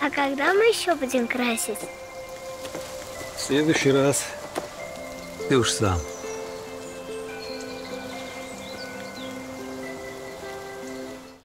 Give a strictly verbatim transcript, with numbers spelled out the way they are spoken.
А когда мы еще будем красить? В следующий раз. Ты уж сам.